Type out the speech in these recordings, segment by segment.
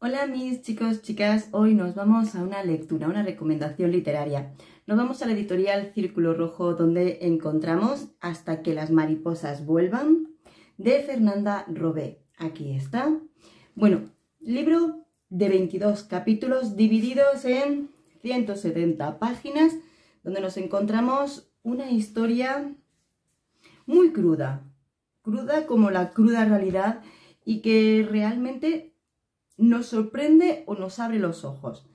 Hola mis chicos, chicas, hoy nos vamos a una lectura, una recomendación literaria. Nos vamos a la editorial Círculo Rojo, donde encontramos Hasta que las mariposas vuelvan, de Fernanda Robé. Aquí está. Bueno, libro de 22 capítulos divididos en 170 páginas, donde nos encontramos una historia muy cruda, cruda como la cruda realidad, y que realmente nos sorprende o nos abre los ojos.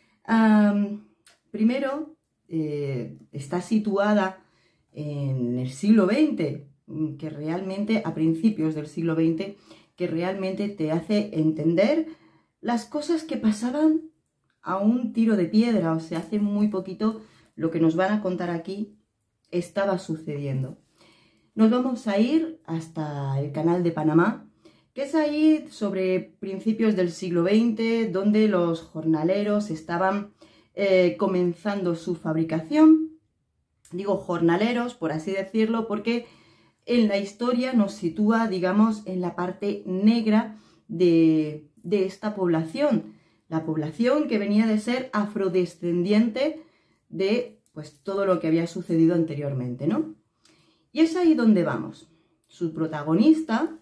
Primero, está situada en el siglo XX, que realmente, a principios del siglo XX, que realmente te hace entender las cosas que pasaban a un tiro de piedra. O sea, hace muy poquito lo que nos van a contar aquí estaba sucediendo. Nos vamos a ir hasta el Canal de Panamá, que es ahí sobre principios del siglo XX, donde los jornaleros estaban comenzando su fabricación. Digo jornaleros, por así decirlo, porque en la historia nos sitúa, digamos, en la parte negra de esta población. La población que venía de ser afrodescendiente de pues, todo lo que había sucedido anteriormente, ¿no? Y es ahí donde vamos. Su protagonista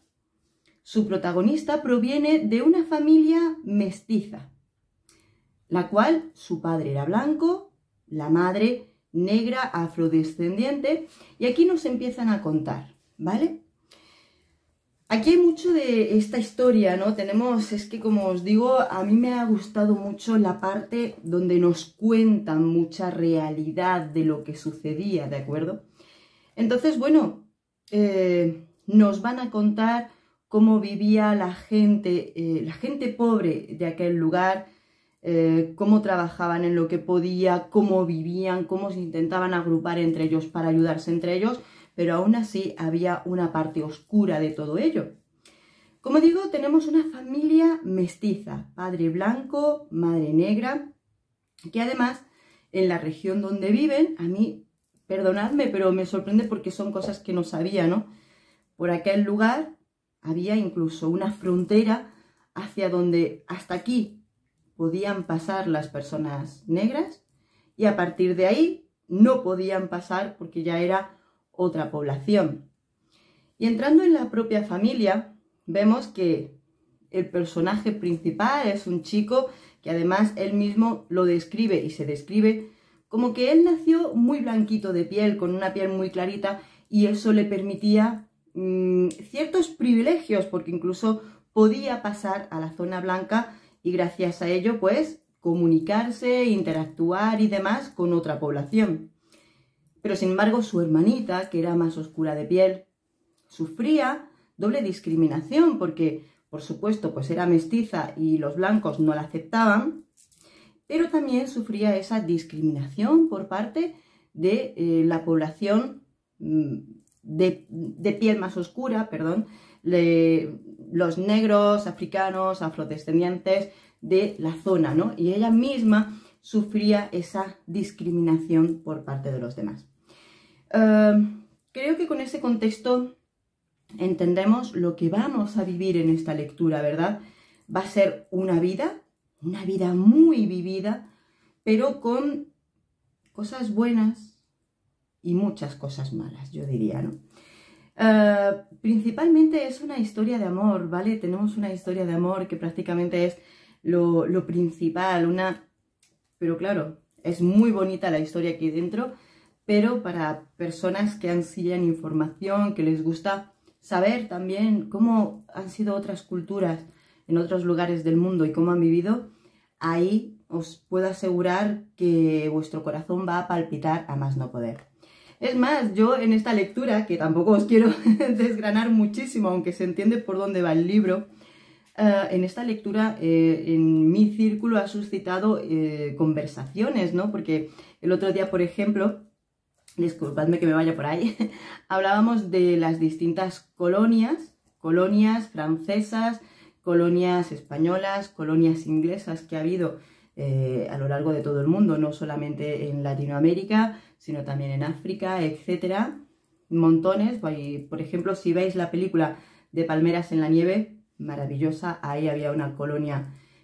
proviene de una familia mestiza, la cual su padre era blanco, la madre negra afrodescendiente, y aquí nos empiezan a contar, ¿vale? Aquí hay mucho de esta historia, ¿no? Es que como os digo, a mí me ha gustado mucho la parte donde nos cuentan mucha realidad de lo que sucedía, ¿de acuerdo? Entonces, bueno, nos van a contar cómo vivía la gente pobre de aquel lugar, cómo trabajaban en lo que podía, cómo vivían, cómo se intentaban agrupar entre ellos para ayudarse entre ellos, pero aún así había una parte oscura de todo ello. Como digo, tenemos una familia mestiza, padre blanco, madre negra, que además en la región donde viven, a mí, perdonadme, pero me sorprende porque son cosas que no sabía, ¿no? Por aquel lugar había incluso una frontera hacia donde hasta aquí podían pasar las personas negras y a partir de ahí no podían pasar porque ya era otra población. Y entrando en la propia familia, vemos que el personaje principal es un chico que además él mismo lo describe y se describe como que él nació muy blanquito de piel, con una piel muy clarita, y eso le permitía ciertos privilegios, porque incluso podía pasar a la zona blanca y gracias a ello pues comunicarse, interactuar y demás con otra población. Pero sin embargo su hermanita, que era más oscura de piel, sufría doble discriminación porque por supuesto pues era mestiza y los blancos no la aceptaban, pero también sufría esa discriminación por parte de la población de piel más oscura, perdón, los negros, africanos, afrodescendientes de la zona, ¿no? Y ella misma sufría esa discriminación por parte de los demás. Creo que con ese contexto entendemos lo que vamos a vivir en esta lectura, ¿verdad? Va a ser una vida muy vivida, pero con cosas buenas y muchas cosas malas, yo diría, ¿no? Principalmente es una historia de amor, ¿vale? Tenemos una historia de amor que prácticamente es lo principal, pero claro, es muy bonita la historia aquí dentro, pero para personas que ansían información, que les gusta saber también cómo han sido otras culturas en otros lugares del mundo y cómo han vivido, ahí os puedo asegurar que vuestro corazón va a palpitar a más no poder. Es más, yo en esta lectura, que tampoco os quiero desgranar muchísimo, aunque se entiende por dónde va el libro, en esta lectura en mi círculo ha suscitado conversaciones, ¿no? Porque el otro día, por ejemplo, disculpadme que me vaya por ahí, hablábamos de las distintas colonias francesas, colonias españolas, colonias inglesas que ha habido a lo largo de todo el mundo, no solamente en Latinoamérica, sino también en África, etcétera. Montones. Por ejemplo, si veis la película de Palmeras en la nieve, maravillosa, ahí había una colonia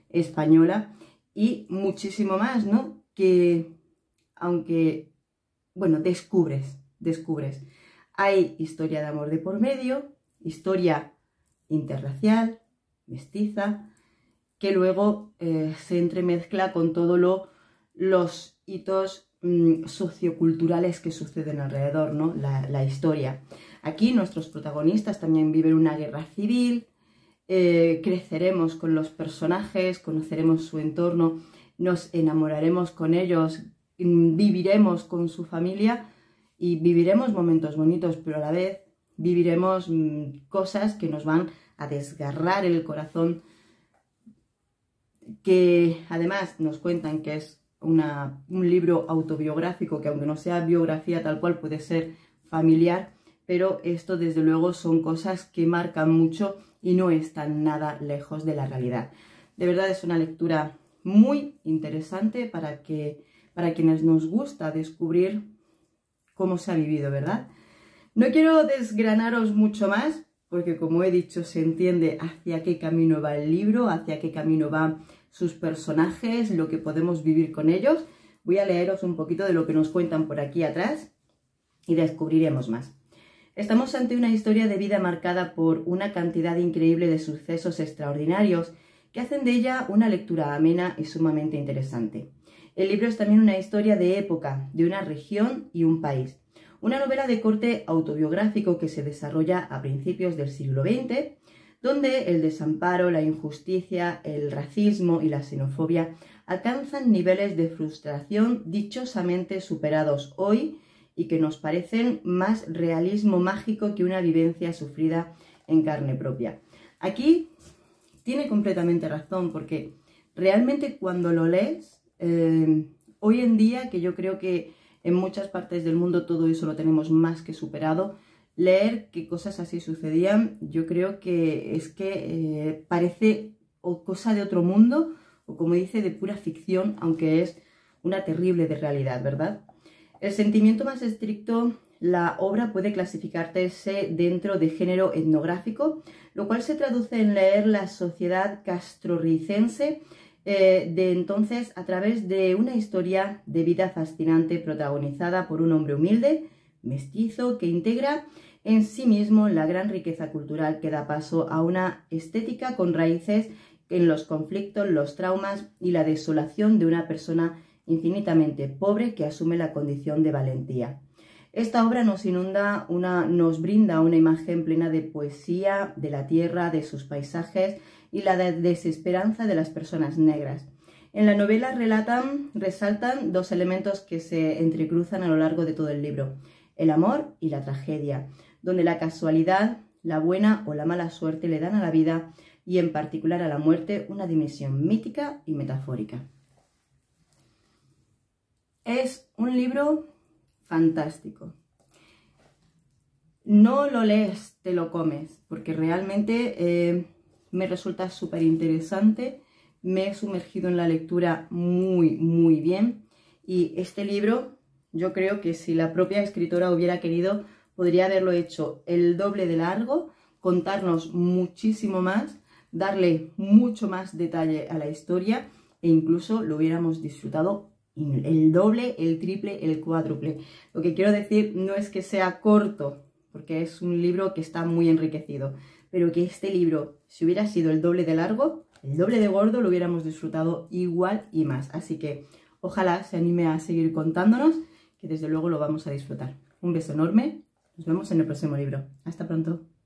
española y muchísimo más, ¿no? Que aunque, bueno, descubres. Hay historia de amor de por medio, historia interracial, mestiza, que luego se entremezcla con todos los hitos socioculturales que suceden alrededor, ¿no? La historia. Aquí nuestros protagonistas también viven una guerra civil, creceremos con los personajes, conoceremos su entorno, nos enamoraremos con ellos, viviremos con su familia y viviremos momentos bonitos, pero a la vez viviremos cosas que nos van a desgarrar el corazón, que además nos cuentan que es un libro autobiográfico, que aunque no sea biografía tal cual, puede ser familiar, pero esto desde luego son cosas que marcan mucho y no están nada lejos de la realidad. De verdad es una lectura muy interesante para quienes nos gusta descubrir cómo se ha vivido, ¿verdad? No quiero desgranaros mucho más, porque como he dicho, se entiende hacia qué camino va el libro, hacia qué camino van sus personajes, lo que podemos vivir con ellos. Voy a leeros un poquito de lo que nos cuentan por aquí atrás y descubriremos más. Estamos ante una historia de vida marcada por una cantidad increíble de sucesos extraordinarios que hacen de ella una lectura amena y sumamente interesante. El libro es también una historia de época, de una región y un país. Una novela de corte autobiográfico que se desarrolla a principios del siglo XX, donde el desamparo, la injusticia, el racismo y la xenofobia alcanzan niveles de frustración dichosamente superados hoy y que nos parecen más realismo mágico que una vivencia sufrida en carne propia. Aquí tiene completamente razón, porque realmente cuando lo lees, hoy en día, que yo creo que en muchas partes del mundo todo eso lo tenemos más que superado, leer que cosas así sucedían, yo creo que es que parece cosa de otro mundo, o como dice, de pura ficción, aunque es una terrible de realidad, ¿verdad? El sentimiento más estricto, la obra puede clasificarse dentro de género etnográfico, lo cual se traduce en leer la sociedad castro-ricense de entonces a través de una historia de vida fascinante protagonizada por un hombre humilde, mestizo, que integra en sí mismo la gran riqueza cultural que da paso a una estética con raíces en los conflictos, los traumas y la desolación de una persona infinitamente pobre que asume la condición de valentía. Esta obra nos brinda una imagen plena de poesía, de la tierra, de sus paisajes y la desesperanza de las personas negras. En la novela resaltan dos elementos que se entrecruzan a lo largo de todo el libro: el amor y la tragedia, donde la casualidad, la buena o la mala suerte le dan a la vida y en particular a la muerte una dimensión mítica y metafórica. Es un libro fantástico. No lo lees, te lo comes, porque realmente me resulta súper interesante. Me he sumergido en la lectura muy bien. Y este libro, yo creo que si la propia escritora hubiera querido, podría haberlo hecho el doble de largo, contarnos muchísimo más, darle mucho más detalle a la historia e incluso lo hubiéramos disfrutado el doble, el triple, el cuádruple. Lo que quiero decir no es que sea corto, porque es un libro que está muy enriquecido, pero que este libro, si hubiera sido el doble de largo, el doble de gordo, lo hubiéramos disfrutado igual y más. Así que ojalá se anime a seguir contándonos, que desde luego lo vamos a disfrutar. Un beso enorme, nos vemos en el próximo libro. Hasta pronto.